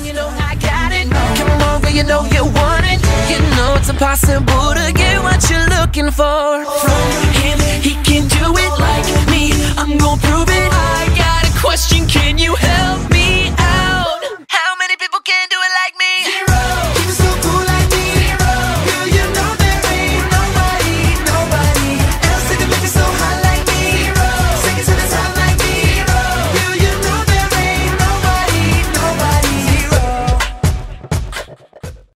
you know I got it. Come on, girl, you know you want it. You know it's impossible to get what you're looking for. From